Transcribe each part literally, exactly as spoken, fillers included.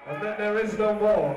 And then there is no more.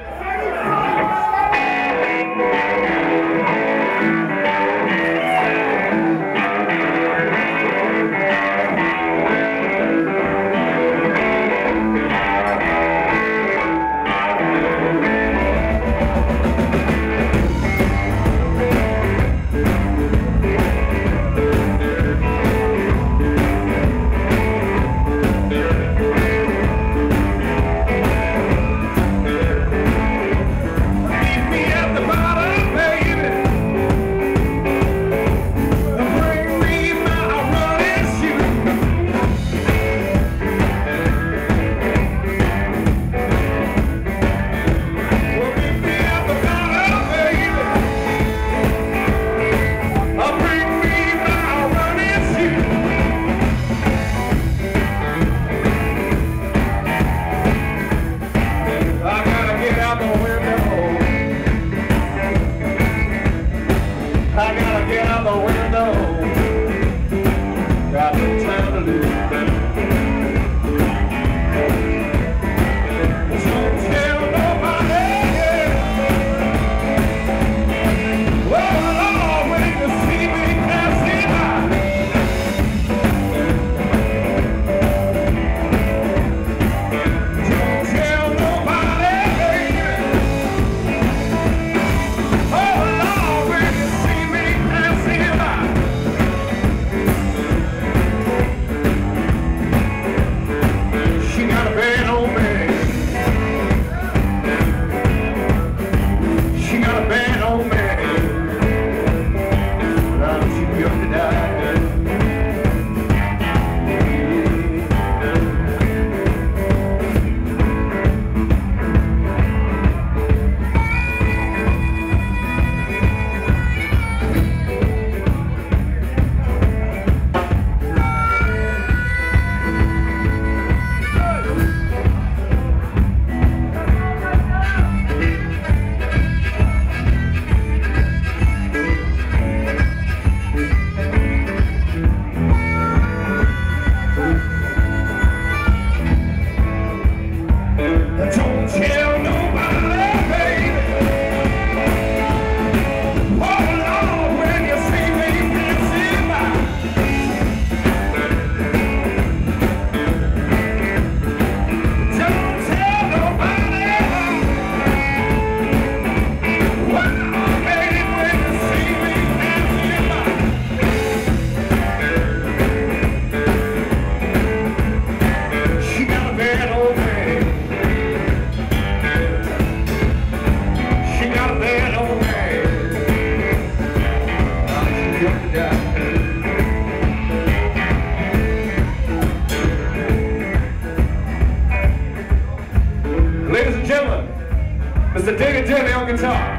Mister David Daly on guitar.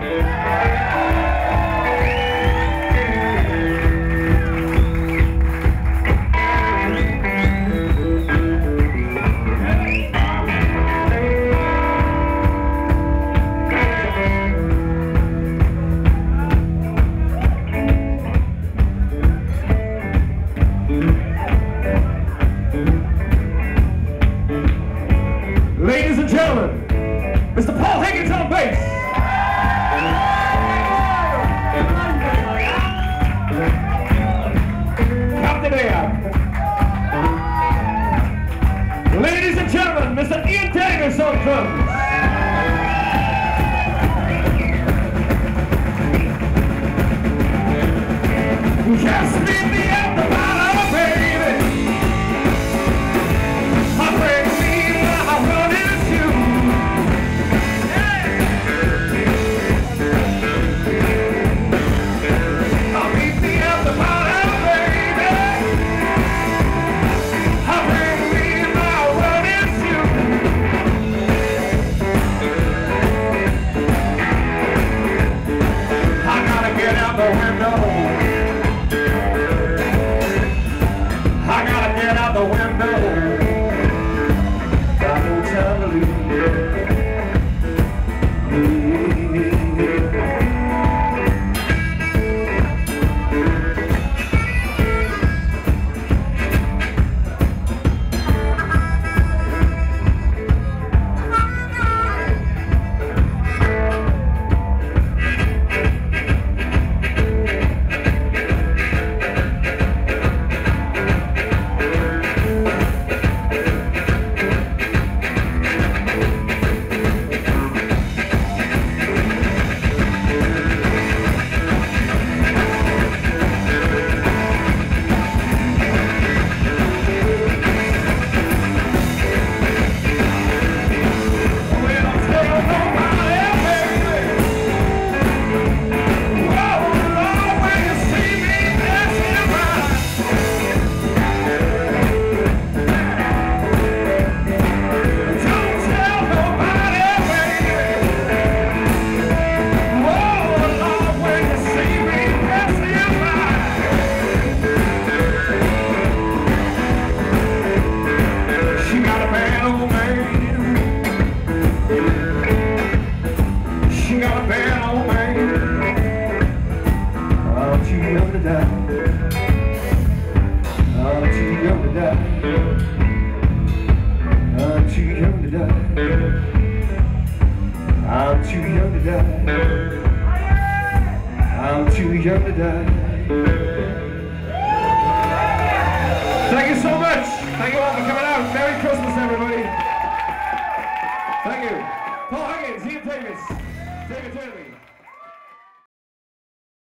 Ladies and gentlemen, Mister Paul Higgins on bass. Captain Air. Ladies and gentlemen, Mister Ian Davis on drums. Just meet me at the bottom, baby. I bring me my run into you. I'll meet me at the bottom, baby. I bring me my run into you. I gotta get out the window. Out the window, got no time to leave. to die. I'm too young to die. I'm too young to die. I'm too young to die. Thank you so much. Thank you all for coming out. Merry Christmas, everybody. Thank you. Paul Higgins, Ian Davis, David Turley.